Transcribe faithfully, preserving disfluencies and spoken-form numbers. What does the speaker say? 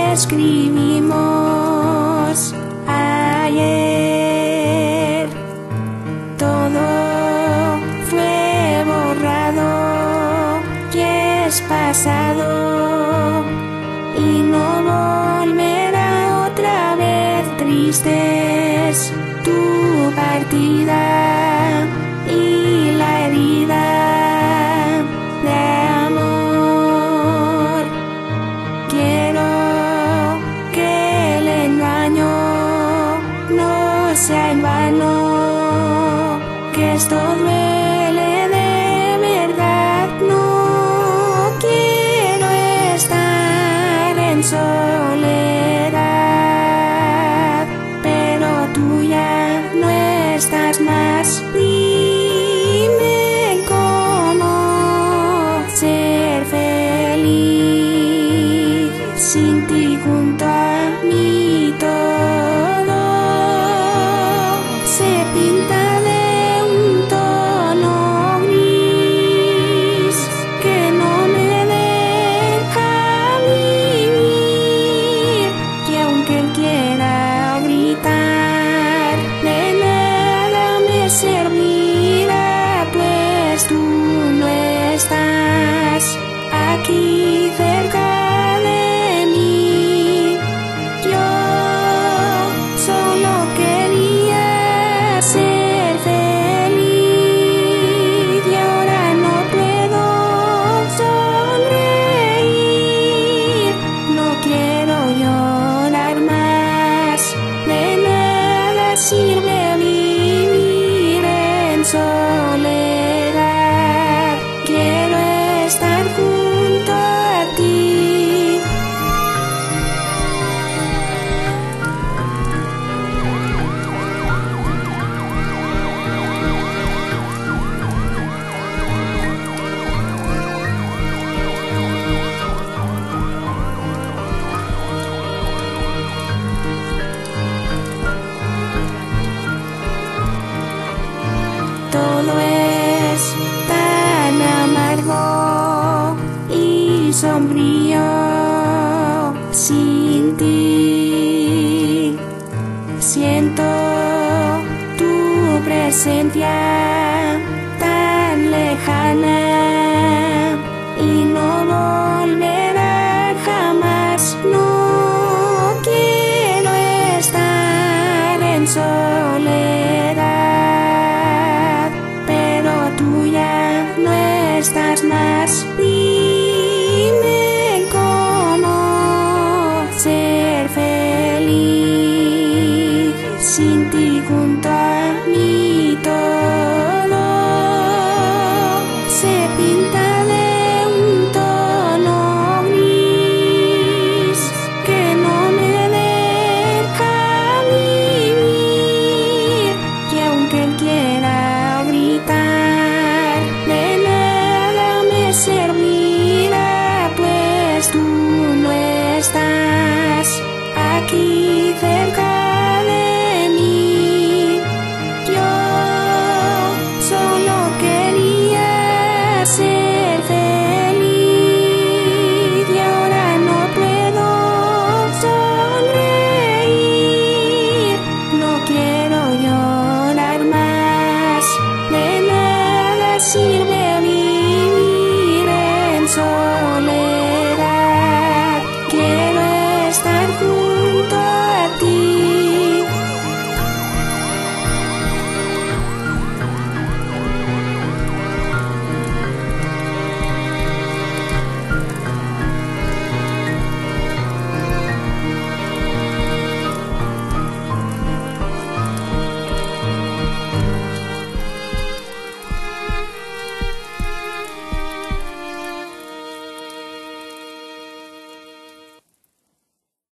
escribimos ayer. Todo fue borrado y es pasado, y no volverá otra vez. Triste es tu partida y la herida de amor. Quiero que el engaño no sea en vano, que esto duele de verdad. No quiero estar en soledad, pero tú ya no estás más. Dime cómo ser feliz sin ti junto a mí. Todo se pinta de un tono gris que no me deja vivir, y aunque quiera gritar, de nada me servirá, pues tú no estás aquí cerca de mí. Yo solo quería ser feliz y ahora no puedo sonreír. No quiero llorar más, de nada sirve vivir en soledad. Quiero estar junto a ti. Todo es tan amargo y sombrío sin ti. Siento tu presencia tan lejana y no volverá jamás. No quiero estar en soledad, pero tú ya no estás más. Dime cómo ser feliz sin ti junto a mí. Todo se pinta de un tono gris que no me deja vivir, y aunque quiera gritar, de nada me servirá, pues tú no estás aquí cerca de mí. Yo solo quería ser feliz y ahora no puedo sonreír. No quiero llorar más, de nada sirve vivir en soledad. Quiero estar junto